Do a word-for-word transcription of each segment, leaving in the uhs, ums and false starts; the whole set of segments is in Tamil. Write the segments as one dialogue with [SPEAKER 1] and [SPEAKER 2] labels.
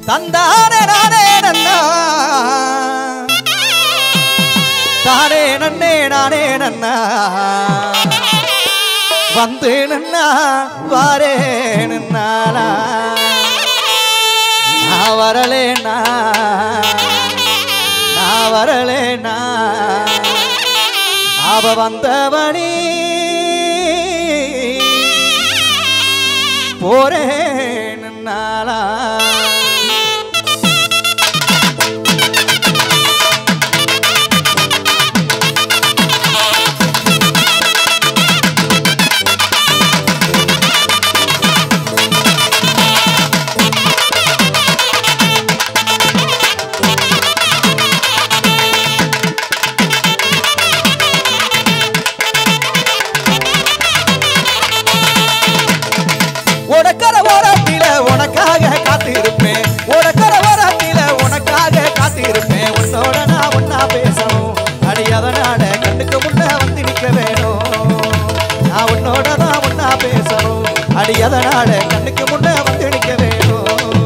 [SPEAKER 1] தந்தானே நானே நன்னா தானே நன்னே நானே நன்னா வந்து நன்னா வாரே நன்னாலா நான் வரலேனா நான் வரலேனா அவ வந்தவனி போறேன் நாளா உனக்காக காத்திருப்பேன் உனக்கர வராட்டில உனக்காக காத்திருப்பேன் உன்னோட நான் ஒன்னா பேசணும் அடி அதனால கண்ணுக்கு முன்ன வந்து நிக்க வேணும் நான் உன்னோட தான் ஒன்னா பேசணும் அடி அதனால கண்ணுக்கு முன்ன வந்து நிக்க வேணும்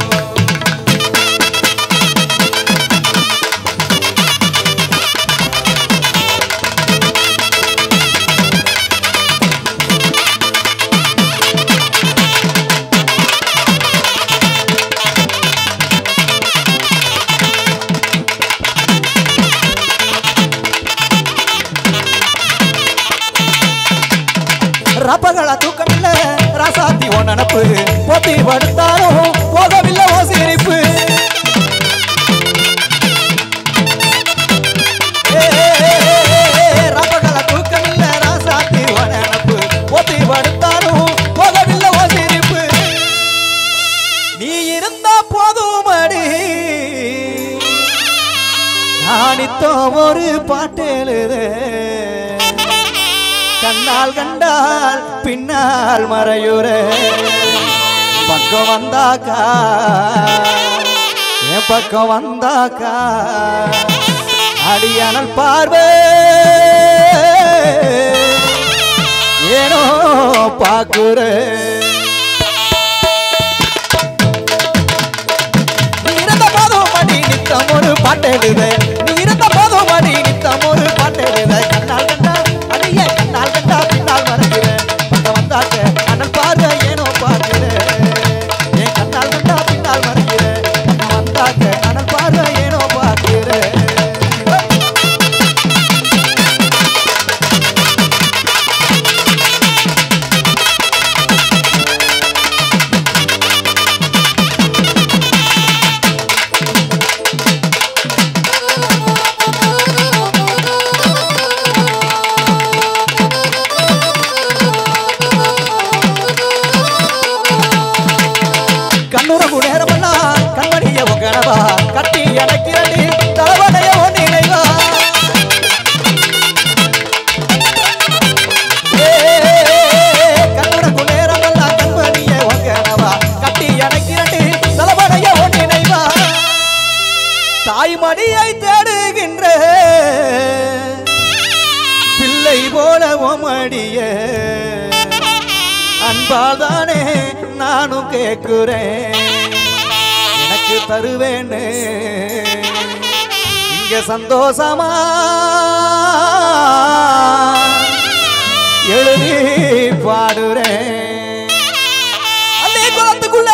[SPEAKER 1] ரப்பகளா தூக்கமில்ல ராசாத்தி ஓ நினப்பு போத்தி படுத்தாலும் போகவில்லை ஓ சிரிப்பு ரப்பகளா தூக்கமில்ல ராசாத்தி ஓ நினப்பு போத்தி படுத்தாலும் போகவில்லை ஓ சிரிப்பு நீ இருந்தா போதும் அடி நானித்தோ ஒரு பாட்டேலுதே கண்ணால் கண்டால் பின்னால் மறையுரே பக்கம் வந்தாக்கா என் பக்கம் வந்தாக்கா அடியானல் பார்வை ஏனோ பாக்குறே நீ இருந்த போதும் அடி நித்தம் ஒரு பாட்டெழுத நீ இருந்த போதும் அடி நித்தம் ஒரு பாட்டெழுத கண்ணால் கண்டால் கண்ணால் கண்டா பின்னால் மறைகிறேன் பக்கம் வந்தாக்க அண்ணல் பார்வை ஏனோ பார்க்கிறேன் என் கண்ணால் கண்டா பின்னால் மறைகிறேன் பக்கம் வந்தாக்க அண்ணல் பார்வை ஏனோ பார்க்கிறேன் கட்டி அணைக்கிறடி தலைவனைய நினைவா கண்ணுடக்கு நேரமெல்லாம் கண்மணிய ஒங்கனவா கட்டி அணைக்கிறடி தலைவனைய நினைவா தாய்மடியை தேடுகின்ற பிள்ளை போல ஓமடிய அன்பாதானே நானும் கேட்கிறேன் எனக்கு தருவேன்னு இங்க சந்தோஷமா எழுதி பாடுறேன் அள்ளி குளத்துக்குள்ள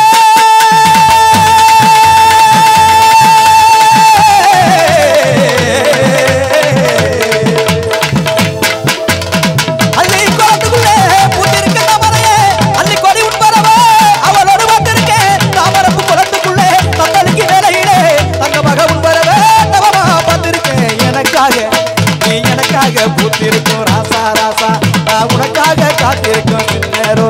[SPEAKER 1] அள்ளி குளத்துக்குள்ள பூத்திருக்க தாமரையே அள்ளி கொடி உட்பரவ அவளோடு வந்திருக்கேன் தாமரப்பு குளத்துக்குள்ளே தங்களுக்கு நிலையிலே தங்க மக உட்பரவே தவமா பார்த்திருக்கேன் எனக்காக நீ எனக்காக பூத்திருக்கும் ராசா ராசா நான் உனக்காக காத்திருக்கும் நேரோ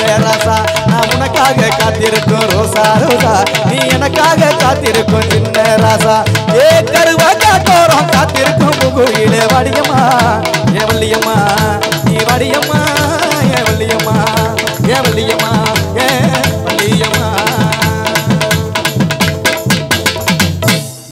[SPEAKER 1] ராசா நான் உனக்காக காத்திருக்கும் ரோசா ரோசா நீ எனக்காக காத்திருக்கும் சின்ன ராசா ஏ கருவா காட்டோரம் காத்திருக்கும் முகுயிலே வடியம்மா ஏ வள்ளியம்மா நீ வடியம்மா ஏ வள்ளியம்மா ஏ வள்ளியம்மா